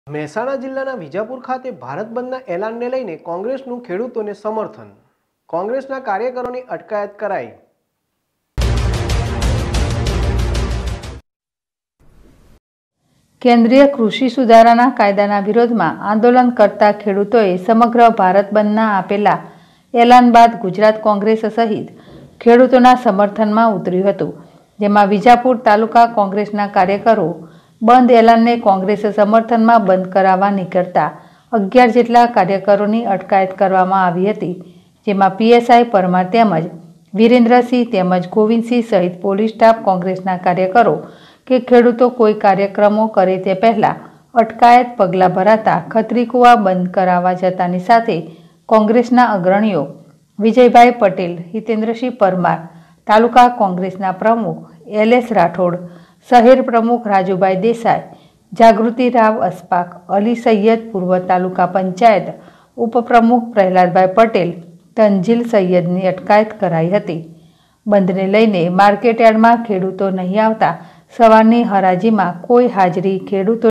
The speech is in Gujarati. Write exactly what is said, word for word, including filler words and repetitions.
મહેસાણા જિલ્લાના વિજાપુર ખાતે ભારત બંધના એલાનને લઈને કોંગ્રેસનું ખેડૂતોને સમર્થન. કોંગ્રેસના કાર્યકરોની અટકાયત કરાઈ. કેન્દ્રીય કૃષિ સુધારાના કાયદાના વિરોધમાં આંદોલન કરતા ખેડૂતોએ સમગ્ર ભારત બંધના આપેલા એલાન બાદ ગુજરાત કોંગ્રેસ સહિત ખેડૂતોના સમર્થનમાં ઉતર્યું હતું, જેમાં વિજાપુર તાલુકા કોંગ્રેસના કાર્યકરો બંધ એલાનને કોંગ્રેસ સમર્થનમાં બંધ કરાવવા નીકળતા અગિયાર જેટલા કાર્યકરોની અટકાયત કરવામાં આવી હતી, જેમાં પીએસઆઈ પરમાર તેમજ વિરેન્દ્રસિંહ તેમજ ગોવિંદસિંહ સહિત પોલીસ સ્ટાફ કોંગ્રેસના કાર્યકરો કે ખેડૂતો કોઈ કાર્યક્રમો કરે તે પહેલા અટકાયત પગલાં ભરાતા ખત્રીકુવા બંધ કરાવવા જતાની સાથે કોંગ્રેસના અગ્રણીઓ વિજયભાઈ પટેલ, હિતેન્દ્રસિંહ પરમાર, તાલુકા કોંગ્રેસના પ્રમુખ એલ એસ રાઠોડ, શહેર પ્રમુખ રાજુભાઈ દેસાઈ, જાગૃતિ રાવ અસ્પાક, અલી સૈયદ, પૂર્વ તાલુકા પંચાયત ઉપપ્રમુખ પ્રહલાદભાઈ પટેલ, તંજીલ સૈયદની અટકાયત કરાઈ હતી. બંધને લઈને માર્કેટયાર્ડમાં ખેડૂતો નહીં આવતા સવારની હરાજીમાં કોઈ હાજરી ખેડૂતો